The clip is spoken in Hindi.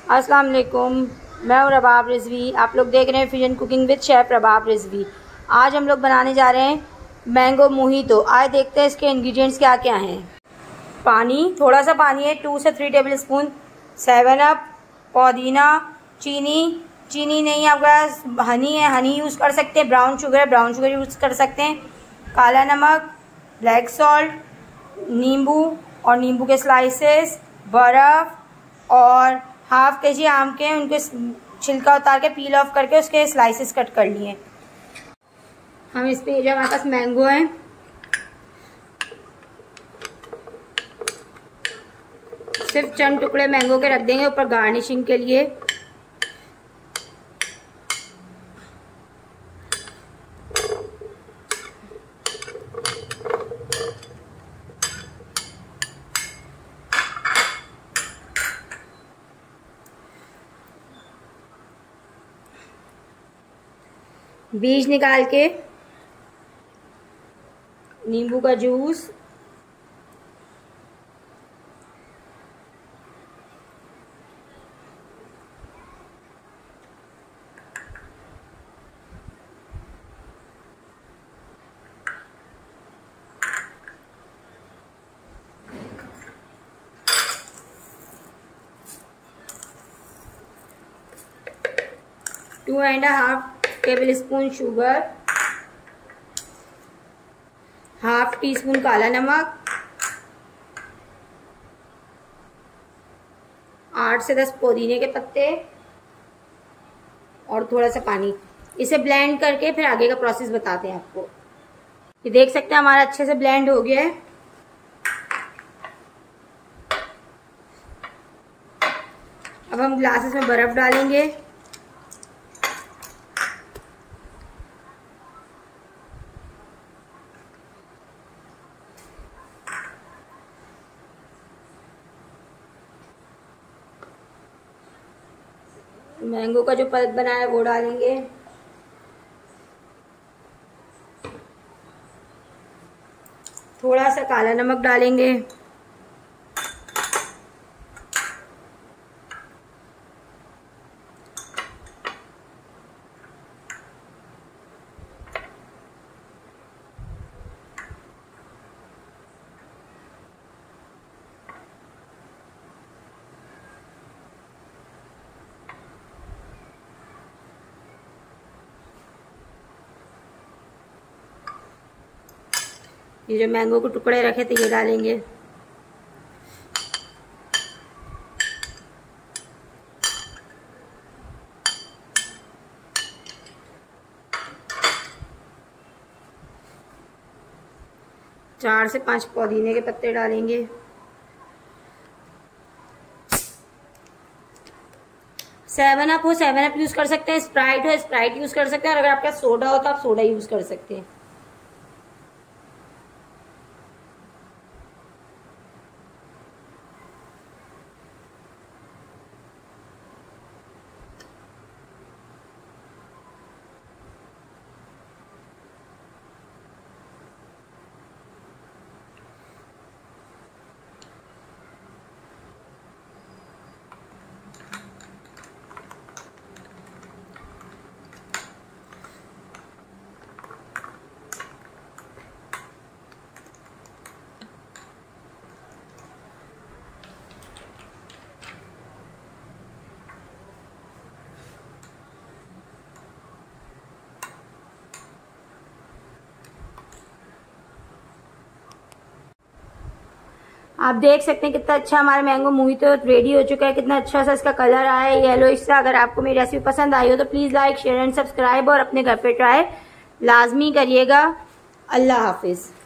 अस्सलाम वालेकुम, मैं हूँ रबाब रिजवी। आप लोग देख रहे हैं fusion cooking with chef Rabab Rizvi. आज हम लोग बनाने जा रहे हैं मैंगो मोहितो। आज देखते हैं इसके इंग्रेडिएंट्स क्या क्या हैं। पानी, थोड़ा सा पानी है, 2 से 3 टेबल स्पून। 7 अप, पुदीना, चीनी नहीं, आपका हनी है, हनी यूज़ कर सकते हैं। ब्राउन शुगर है, ब्राउन शुगर यूज़ कर सकते हैं। काला नमक, ब्लैक सॉल्ट, नींबू और नींबू के स्लाइसेस, बर्फ़ और हाफ के जी आम के उनके छिलका उतार के पील ऑफ करके उसके स्लाइसेस कट कर लिए। हम इस पे जो हमारे पास मैंगो है, सिर्फ चंद टुकड़े मैंगो के रख देंगे ऊपर गार्निशिंग के लिए। बीज निकाल के नींबू का juice, two and half tablespoon sugar, half teaspoon काला नमक, 8 से 10 पुदीने के पत्ते और थोड़ा सा पानी। इसे ब्लेंड करके फिर आगे का प्रोसेस बताते हैं आपको। ये देख सकते हैं हमारा अच्छे से ब्लेंड हो गया है। अब हम ग्लासेस में बर्फ डालेंगे। मैंगो का जो पल्प बना है वो डालेंगे। थोड़ा सा काला नमक डालेंगे। ये जो मैंगो के टुकड़े रखे थे ये डालेंगे। चार से 5 पुदीने के पत्ते डालेंगे। सेवन अप हो, 7 अप यूज कर सकते हैं। स्प्राइट हो, स्प्राइट यूज कर सकते हैं। और अगर आपका सोडा हो तो आप सोडा यूज कर सकते हैं। आप देख सकते हैं कितना अच्छा हमारा मैंगो मोहितो रेडी हो चुका है। कितना अच्छा सा इसका कलर आया है येलोइश सा। अगर आपको मेरी रेसिपी पसंद आई हो तो please like, share and subscribe और अपने घर पे ट्राई लाजमी करिएगा। अल्लाह हाफिज।